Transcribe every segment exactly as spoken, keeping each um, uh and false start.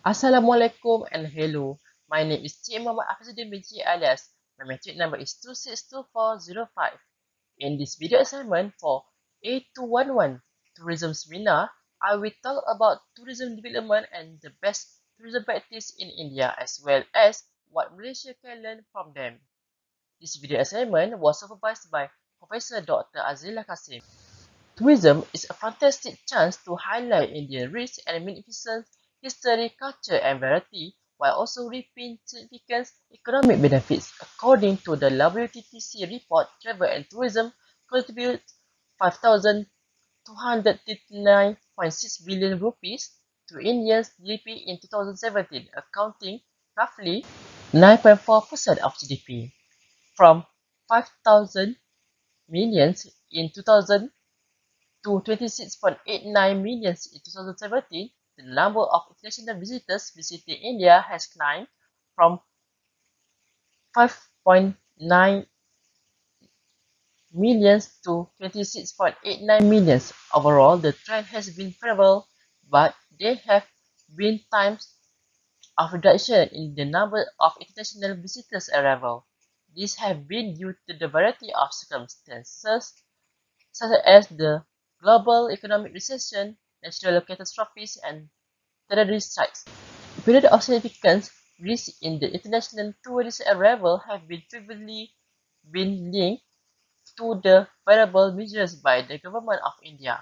Assalamualaikum and hello. My name is Cik Muhammad Afizuddin binti alias. My metric number is two six two four zero five. In this video assignment for A two one one Tourism Seminar, I will talk about tourism development and the best tourism practice in India as well as what Malaysia can learn from them. This video assignment was supervised by Professor Doctor Azila Kasim. Tourism is a fantastic chance to highlight Indian rich and magnificent history, culture, and variety, while also reaping significant economic benefits. According to the W T T C report, travel and tourism contribute five thousand two hundred thirty-nine point six billion rupees to India's G D P in two thousand seventeen, accounting roughly nine point four percent of G D P. From five thousand millions in two thousand to twenty-six point eight nine million in two thousand seventeen, the number of international visitors visiting India has climbed from five point nine million to twenty-six point eight nine million. Overall, the trend has been favorable, but there have been times of reduction in the number of international visitors arrival. These have been due to the variety of circumstances, such as the global economic recession, natural catastrophes, and terrorist strikes. Period of significance risks in the international tourist arrival have been previously been linked to the variable measures by the government of India.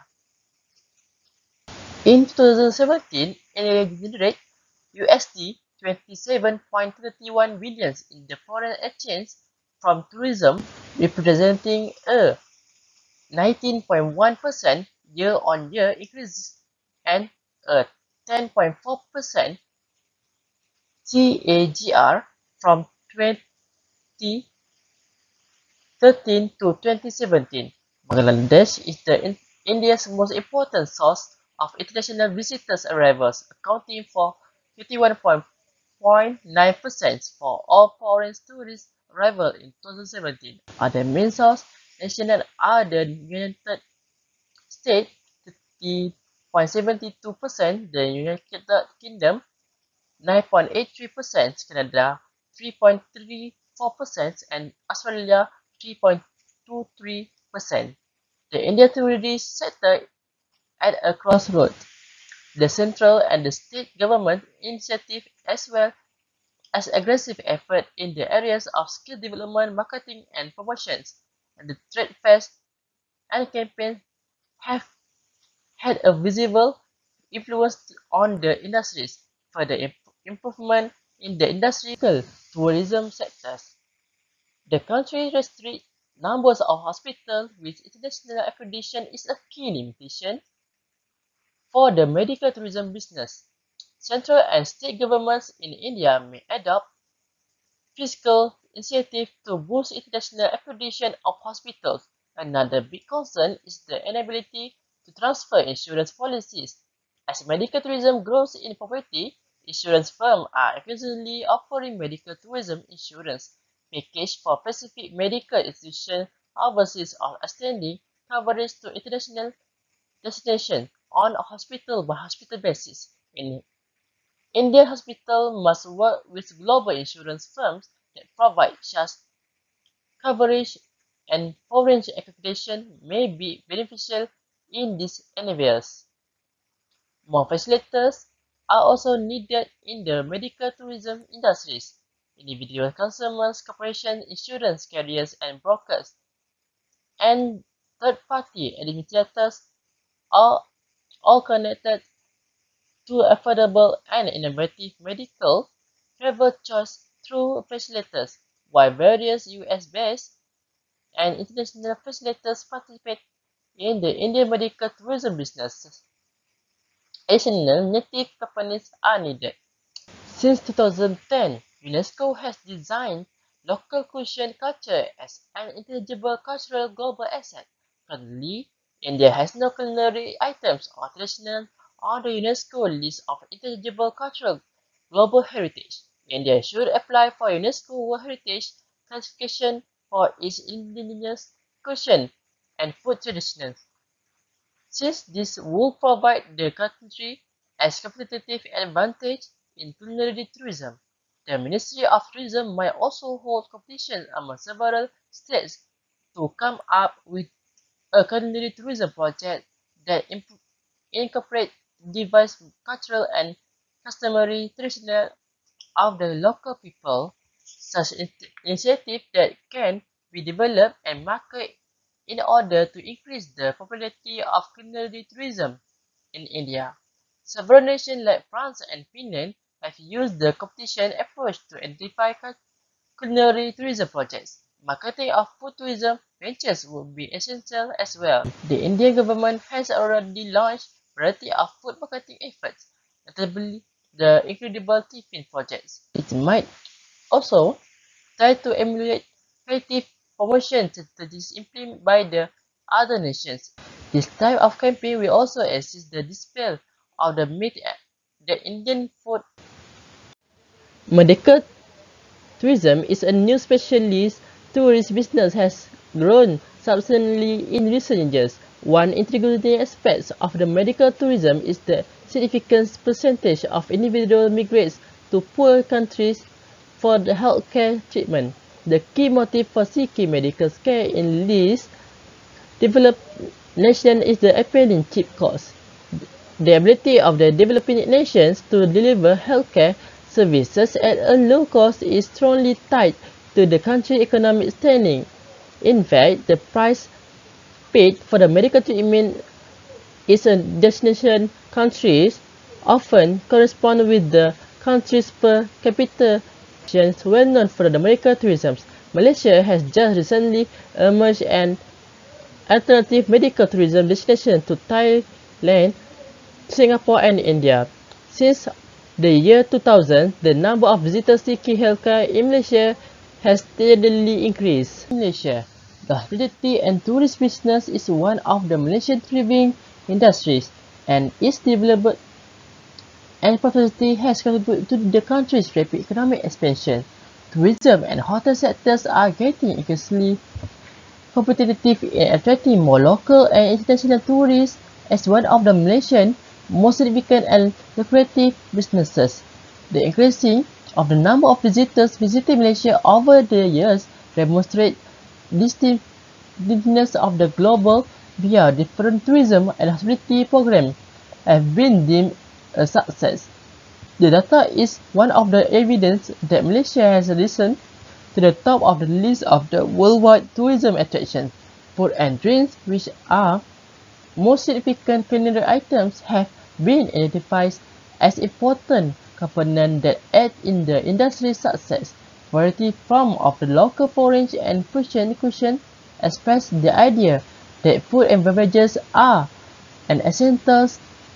In two thousand seventeen, India generated U S D twenty-seven point three one billion in the foreign exchange from tourism, representing a nineteen point one percent year-on-year increase and a ten point four percent C A G R from twenty thirteen to twenty seventeen. Bangladesh is the in India's most important source of international visitors arrivals, accounting for fifty-one point nine percent for all foreign tourist arrivals in twenty seventeen. Other main sources national are the United States thirty point seven two percent, the United Kingdom nine point eight three percent, Canada three point three four percent, and Australia three point two three percent. The Indian tourist sector at a crossroads. The central and the state government initiative as well as aggressive effort in the areas of skill development, marketing, and promotions, and the trade fairs and campaigns have had a visible influence on the industries. Further imp improvement in the industrial tourism sectors. The country restricts numbers of hospitals with international accreditation is a key limitation for the medical tourism business. Central and state governments in India may adopt fiscal initiatives to boost international accreditation of hospitals. Another big concern is the inability to transfer insurance policies. As medical tourism grows in popularity, insurance firms are increasingly offering medical tourism insurance packages for specific medical institutions overseas or extending coverage to international destinations on a hospital-by-hospital basis. In Indian hospitals must work with global insurance firms that provide such coverage, and foreign accreditation may be beneficial in these endeavors. More facilitators are also needed in the medical tourism industries. Individual consumers, corporations, insurance carriers, and brokers, and third-party administrators are all connected to affordable and innovative medical travel choice through facilitators, while various U S-based and international facilitators participate in the Indian medical tourism business. Additional native companies are needed. Since two thousand ten, UNESCO has designed local Kushan culture as an intangible cultural global asset. Currently, India has no culinary items or traditional on the UNESCO list of intangible cultural global heritage. India should apply for UNESCO World Heritage classification for its indigenous cuisine and food traditions. Since this would provide the country a competitive advantage in culinary tourism. The Ministry of Tourism might also hold competitions among several states to come up with a culinary tourism project that incorporates diverse cultural and customary traditions of the local people. Such initiatives that can be developed and marketed in order to increase the popularity of culinary tourism in India. Several nations like France and Finland have used the competition approach to identify culinary tourism projects. Marketing of food tourism ventures would be essential as well. The Indian government has already launched a variety of food marketing efforts, notably the Incredible Tiffin projects. It might also try to emulate creative promotion strategies implemented by the other nations. This type of campaign will also assist the display of the myth that Indian food. Medical tourism is a new specialist tourist business has grown substantially in recent years. One integrating aspect of the medical tourism is the significant percentage of individuals migrate to poor countries for the healthcare treatment. The key motive for seeking medical care in these developed nations is the apparent cheap cost. The ability of the developing nations to deliver healthcare services at a low cost is strongly tied to the country's economic standing. In fact, the price paid for the medical treatment in destination countries often correspond with the country's per capita populations well known for the medical tourism. Malaysia has just recently emerged an alternative medical tourism destination to Thailand, Singapore and India. Since the year two thousand, the number of visitors seeking healthcare in Malaysia has steadily increased. In Malaysia, the hospitality and tourist business is one of the Malaysian thriving industries, and its development and prosperity has contributed to the country's rapid economic expansion. Tourism and hotel sectors are getting increasingly competitive in attracting more local and international tourists as one of the Malaysian most significant and lucrative businesses. The increasing of the number of visitors visiting Malaysia over the years demonstrate distinctiveness of the global via different tourism and hospitality programs have been deemed a success. The data is one of the evidence that Malaysia has risen to the top of the list of the worldwide tourism attractions. Food and drinks, which are most significant culinary items, have been identified as important components that add in the industry's success. Variety from of the local foreign and fusion cuisine express the idea that food and beverages are an essential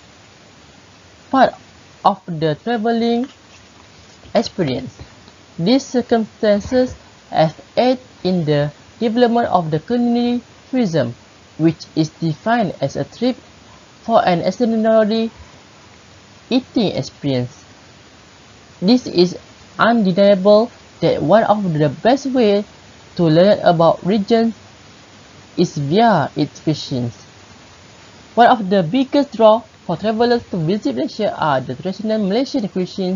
part of the traveling experience. These circumstances have aided in the development of the culinary tourism, which is defined as a trip for an extraordinary eating experience. This is undeniable that one of the best ways to learn about regions is via its cuisines. One of the biggest draws for travelers to visit Malaysia are the traditional Malaysian cuisines,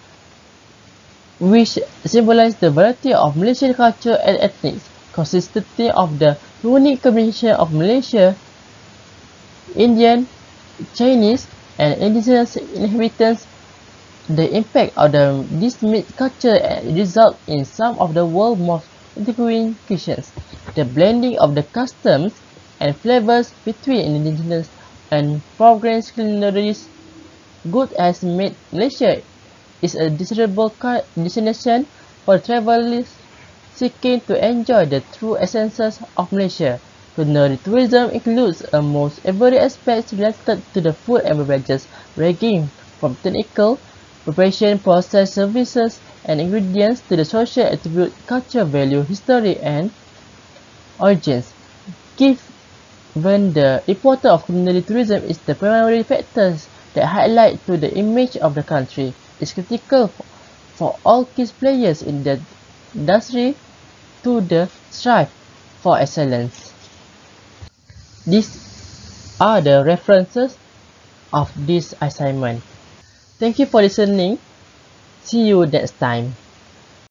which symbolize the variety of Malaysian culture and ethnics, consisting of the unique combination of Malaysia, Indian, Chinese, and indigenous inhabitants. The impact of the, this mixed culture results in some of the world's most intriguing cuisines. The blending of the customs and flavors between indigenous and foreign culinary goods has made Malaysia is a desirable destination for travelers seeking to enjoy the true essences of Malaysia. Culinary tourism includes almost every aspect related to the food and beverages, ranging from technical preparation, process, services, and ingredients to the social attribute, culture, value, history, and origins. Given the importance of culinary tourism is the primary factors that highlight to the image of the country, it's critical for all key players in the industry to the strive for excellence. These are the references of this assignment. Thank you for listening. See you next time.